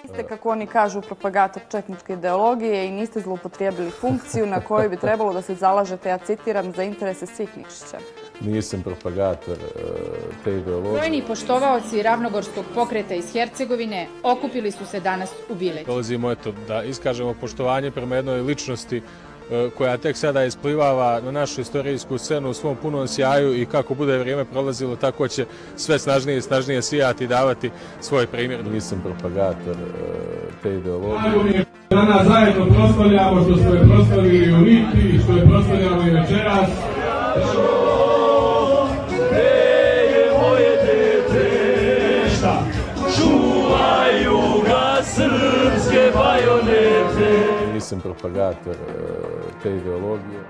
Niste, kako oni kažu, propagator četničke ideologije i niste zloupotrijebili funkciju na kojoj bi trebalo da se zalažete, ja citiram, za interese svih Nikšića. Nisam propagator te ideologije. Brojni poštovaoci Ravnogorskog pokreta iz Hercegovine okupili su se danas u Bileći. Dolazimo da iskažemo poštovanje prema jednoj ličnosti koja tek sada isplivava na našu istorijsku scenu u svom punom sjaju i kako bude vrijeme prolazilo, tako će sve snažnije i snažnije sijati i davati svoj primjer. Nisam propagator te ideologije. Danas zajedno proslavljamo što smo je proslavili u Riti, što je proslavljamo i večeras. Čuvaju ga srpske bajonete. Nisam propagator te ideologije.